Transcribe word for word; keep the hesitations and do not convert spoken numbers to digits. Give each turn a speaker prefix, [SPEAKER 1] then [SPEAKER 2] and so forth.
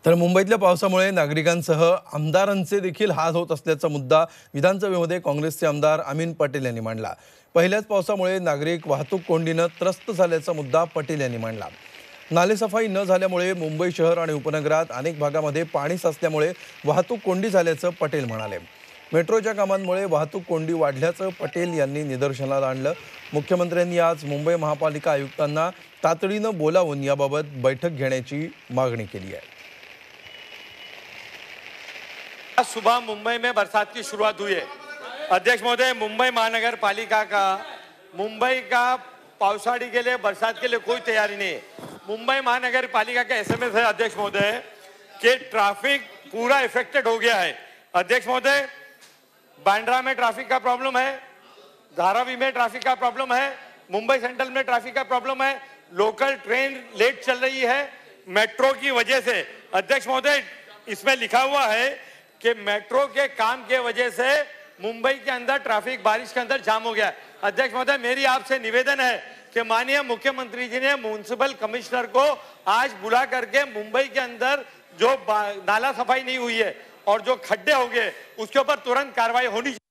[SPEAKER 1] तर मुंबईतल्या पावसामुळे नागरिकांसह आमदारांचे देखील हाल होत असल्याचा मुद्दा विधानसभेमध्ये काँग्रेसचे आमदार अमीन पटेल यांनी मांडला। पहिल्याच पावसामुळे नागरिक वाहतूक कोंडीने त्रस्त झाल्याचा मुद्दा पटेल यांनी मांडला। नालेसफाई न झाल्यामुळे मुंबई शहर आणि उपनगरात अनेक भागांमध्ये पाणी साचल्यामुळे वाहतूक कोंडी झाल्याचं पटेल म्हणाले। मेट्रोच्या कामांमुळे वाहतूक कोंडी वाढल्याचं पटेल यांनी निदर्शनाला आणलं। मुख्यमंत्र्यांनी आज मुंबई महापालिका आयुक्तांना तातडीनं बोलावून याबाबत बैठक घेण्याची मागणी केली आहे।
[SPEAKER 2] सुबह मुंबई में बरसात की शुरुआत हुई है। अध्यक्ष महोदय, मुंबई महानगर पालिका का मुंबई का पावसाड़ी के लिए बरसात के लिए कोई तैयारी नहीं है। मुंबई महानगर पालिका का एसएमएस है अध्यक्ष महोदय कि ट्रैफिक पूरा इफेक्टेड हो गया है। अध्यक्ष महोदय, बांद्रा में ट्रैफिक का प्रॉब्लम है, धारावी में ट्रैफिक का प्रॉब्लम है, मुंबई सेंट्रल में ट्रैफिक का प्रॉब्लम है, लोकल ट्रेन लेट चल रही है मेट्रो की वजह से। अध्यक्ष महोदय, इसमें लिखा हुआ है कि मेट्रो के काम के वजह से मुंबई के अंदर ट्रैफिक बारिश के अंदर जाम हो गया। अध्यक्ष महोदय, मेरी आपसे निवेदन है कि माननीय मुख्यमंत्री जी ने म्युनिसिपल कमिश्नर को आज बुला करके मुंबई के अंदर जो नाला सफाई नहीं हुई है और जो खड्डे हो गए उसके ऊपर तुरंत कार्रवाई होनी चाहिए।